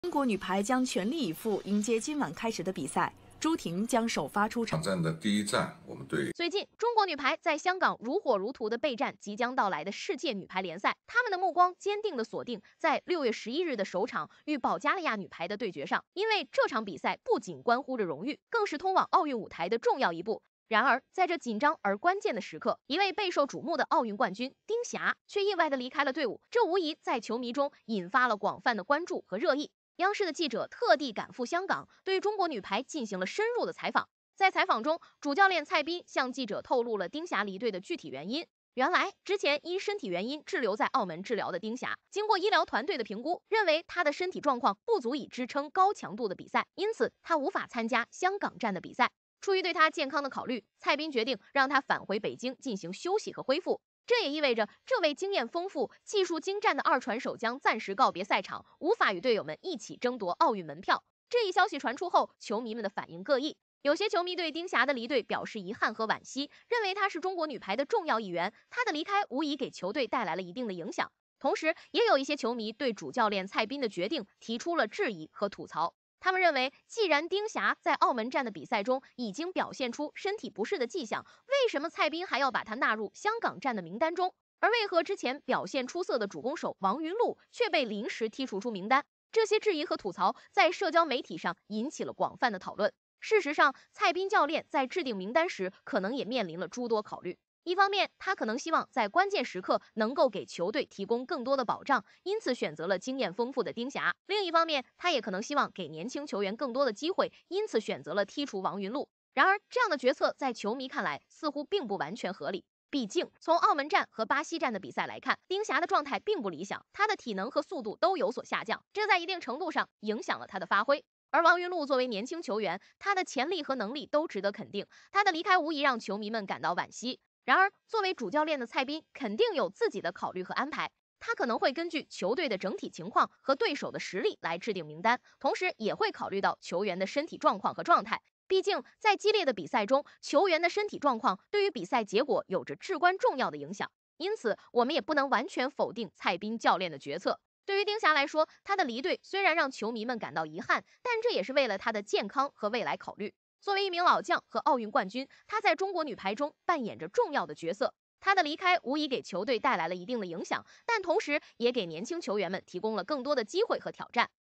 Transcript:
中国女排将全力以赴迎接今晚开始的比赛。朱婷将首发出场。 场战的第一战，我们对最近，中国女排在香港如火如荼的备战即将到来的世界女排联赛，他们的目光坚定地锁定在6月11日的首场与保加利亚女排的对决上，因为这场比赛不仅关乎着荣誉，更是通往奥运舞台的重要一步。然而，在这紧张而关键的时刻，一位备受瞩目的奥运冠军丁霞却意外地离开了队伍，这无疑在球迷中引发了广泛的关注和热议。央视的记者特地赶赴香港，对中国女排进行了深入的采访。在采访中，主教练蔡斌向记者透露了丁霞离队的具体原因。原来，之前因身体原因滞留在澳门治疗的丁霞，经过医疗团队的评估，认为她的身体状况不足以支撑高强度的比赛，因此她无法参加香港站的比赛。出于对她健康的考虑，蔡斌决定让她返回北京进行休息和恢复。这也意味着，这位经验丰富、技术精湛的二传手将暂时告别赛场，无法与队友们一起争夺奥运门票。这一消息传出后，球迷们的反应各异。有些球迷对丁霞的离队表示遗憾和惋惜，认为她是中国女排的重要一员，她的离开无疑给球队带来了一定的影响。同时，也有一些球迷对主教练蔡斌的决定提出了质疑和吐槽。他们认为，既然丁霞在澳门站的比赛中已经表现出身体不适的迹象，为什么蔡斌还要把她纳入香港站的名单中？而为何之前表现出色的主攻手王云璐却被临时剔除出名单？这些质疑和吐槽在社交媒体上引起了广泛的讨论。事实上，蔡斌教练在制定名单时，可能也面临了诸多考虑。一方面，他可能希望在关键时刻能够给球队提供更多的保障，因此选择了经验丰富的丁霞；另一方面，他也可能希望给年轻球员更多的机会，因此选择了剔除王云璐。然而，这样的决策在球迷看来似乎并不完全合理。毕竟，从澳门站和巴西站的比赛来看，丁霞的状态并不理想，她的体能和速度都有所下降，这在一定程度上影响了她的发挥。而王云璐作为年轻球员，她的潜力和能力都值得肯定，她的离开无疑让球迷们感到惋惜。然而，作为主教练的蔡斌肯定有自己的考虑和安排，他可能会根据球队的整体情况和对手的实力来制定名单，同时也会考虑到球员的身体状况和状态。毕竟，在激烈的比赛中，球员的身体状况对于比赛结果有着至关重要的影响。因此，我们也不能完全否定蔡斌教练的决策。对于丁霞来说，她的离队虽然让球迷们感到遗憾，但这也是为了她的健康和未来考虑。作为一名老将和奥运冠军，她在中国女排中扮演着重要的角色。她的离开无疑给球队带来了一定的影响，但同时也给年轻球员们提供了更多的机会和挑战。